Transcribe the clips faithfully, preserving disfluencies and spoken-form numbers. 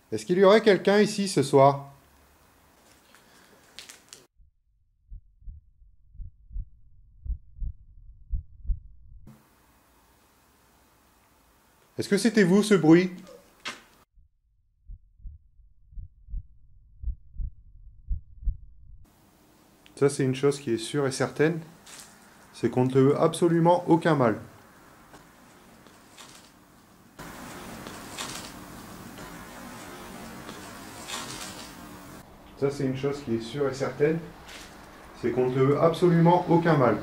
Est-ce qu'il y aurait quelqu'un ici ce soir? Est-ce que c'était vous ce bruit? Ça, c'est une chose qui est sûre et certaine, c'est qu'on ne te veut absolument aucun mal. Ça, c'est une chose qui est sûre et certaine, c'est qu'on ne te veut absolument aucun mal.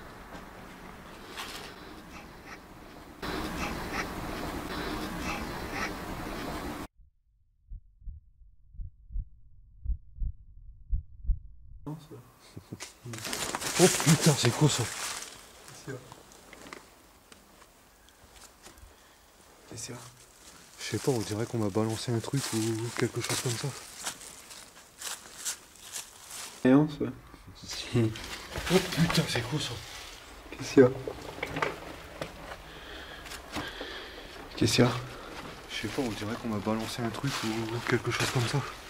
Oh putain, c'est quoi ça? Qu'est-ce qu'il y a? Je sais pas, on dirait qu'on m'a balancé un truc ou quelque chose comme ça. Rien, ça. Oh putain, c'est quoi ça? Qu'est-ce qu'il y a? Qu'est-ce qu'il y a? Je sais pas, on dirait qu'on m'a balancé un truc ou quelque chose comme ça.